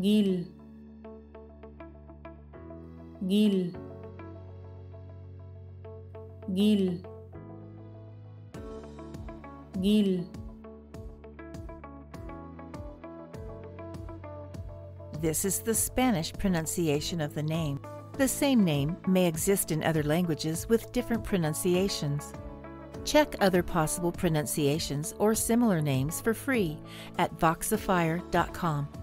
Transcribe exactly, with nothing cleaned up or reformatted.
Guil, Guil, Guil, Guil. This is the Spanish pronunciation of the name. The same name may exist in other languages with different pronunciations. Check other possible pronunciations or similar names for free at voxifier dot com.